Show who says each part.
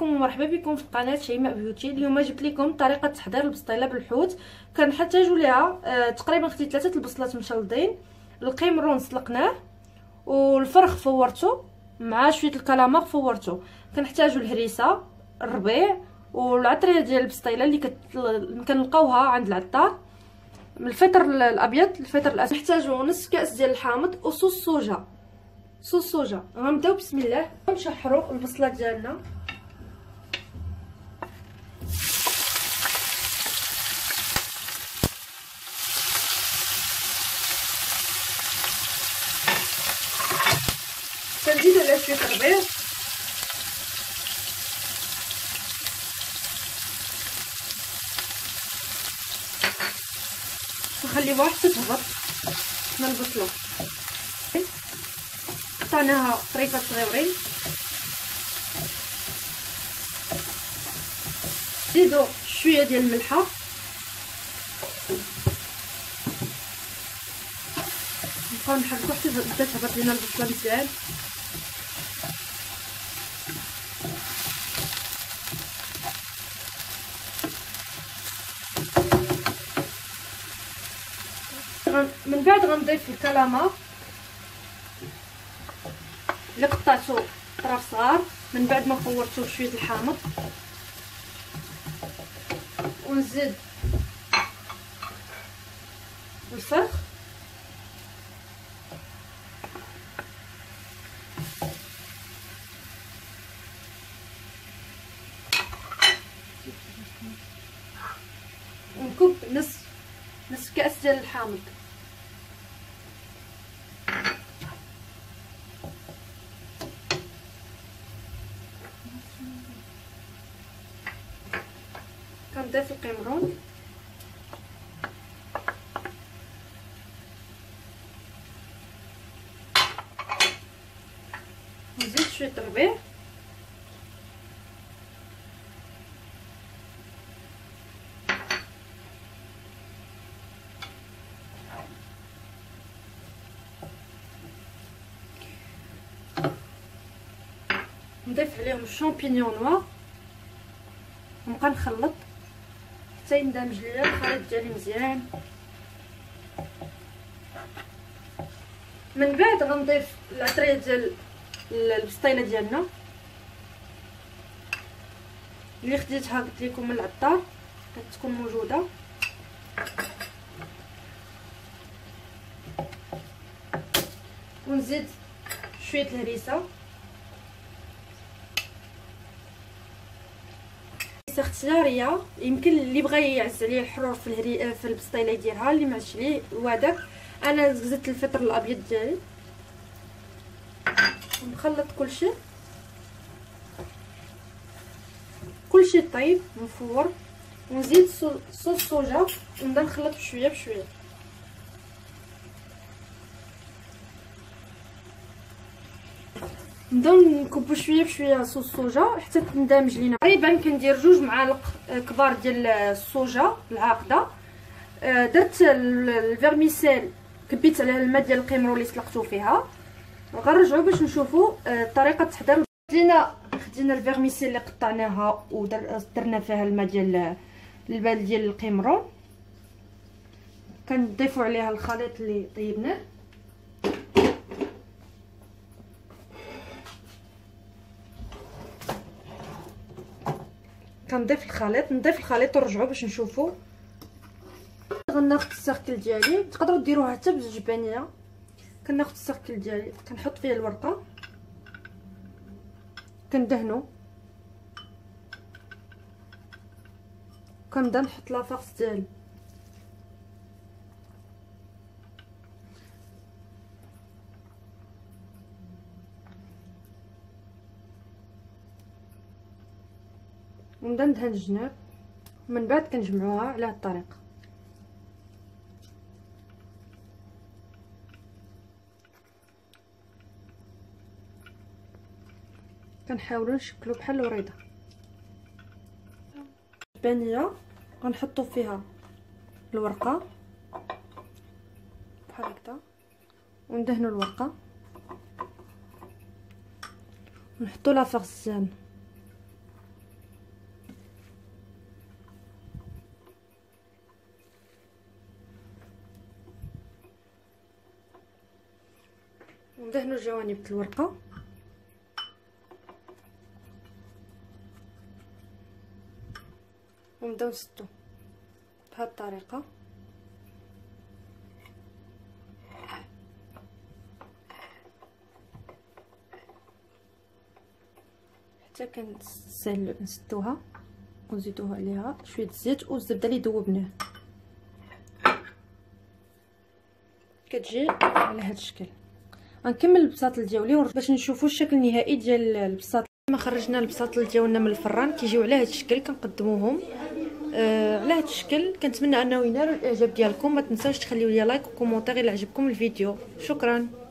Speaker 1: عليكم ومرحبا بكم في قناه شيماء بيوتي. اليوم جبت لكم طريقه تحضير البسطيله بالحوت. كنحتاجوا ليها تقريبا خديت 3 البصلات مشلضين، القمرون سلقناه، والفرخ فورته مع شويه الكلامار فورته. كنحتاجوا الهريسه، الربيع، والعطريه ديال البسطيله اللي كنلقاوها عند العطار، من الفطر الابيض الفطر الاسود. نحتاجوا نص كاس ديال الحامض وصوص صوجا. صوص صوجا. غنبداو بسم الله نشحروا البصله ديالنا. كنزيدو على شويه الربيع، نخليوها حتى تهبط من البصله. قطعناها طريفات صغيورين. زيدو شويه ديال الملحه، نبقاو نحركو حتى تبدا تهبط لينا البصله مزيان. من بعد غنضيف الكلامار اللي قطعته طراف صغار من بعد ما فورته بشويه الحامض، ونزيد الفرخ، ونكب نص كاس ديال الحامض. كنضيف القمرون، نزيد شويه الربيع، نضيف عليهم الشامبينيون نوار، ونبقى نخلط حتى يندمج ليا الخليط ديالي مزيان. من بعد غنضيف العطريه ديال البسطيله ديالنا اللي خديتها قلت لكم من العطار، كتكون موجوده. ونزيد شويه الهريسه، اختياريه، يمكن اللي بغى يعز عليه الحرور في البسطيله يديرها، اللي معش ليه وهداك. انا زدت الفطر الابيض ديالي، ونخلط كلشي طيب مفور، ونزيد صوص صوجا، ونبدا نخلط بشويه بشويه. نبداو نكبو شويه بشويه صوص صوجا حتى تندمج لينا. تقريبا كندير 2 معالق كبار ديال الصوجا العاقده. درت الفيرميسيل، كبيت عليها الماء ديال القمرون اللي سلقتو فيها. غنرجعوا باش نشوفوا طريقه التحضير. خدينا الفيرميسيل اللي قطعناها ودرنا فيها الماء ديال القمرون، كنضيفوا عليها الخليط اللي طيبناه. كنضيف الخليط ونرجعوا باش نشوفوا. غناخد السيركل ديالي، تقدروا ديروها حتى بالجبانيه. كناخد السيركل ديالي، كنحط فيه الورقه، كندهنو، كنبدا نحط لافاكس ديالي. ونبدا ندهن الجناب، من بعد كنجمعوها على هاد الطريقه. كنحاولوا نشكلوا بحال الوريضه. البانيه غنحطوا فيها الورقه بحال هكذا، وندهنوا الورقه، ونحطوا لها فغزان. وندهنوا جوانب الورقه. ونبداو نسدو بهذه الطريقه. حتى نسدوها ونزيدوها عليها شويه الزيت والزبده اللي ذوبناه. كتجي على هذا الشكل. غنكمل البساطل ديالي باش نشوفوا الشكل النهائي ديال البساطل. ما خرجنا البساطل ديالنا من الفران كيجيو على هذا الشكل كنقدموهم على هذا الشكل. كنتمنى انه ينالوا الاعجاب ديالكم. ما تنساوش تخليو لي لايك وكومونتير الا عجبكم الفيديو. شكرا.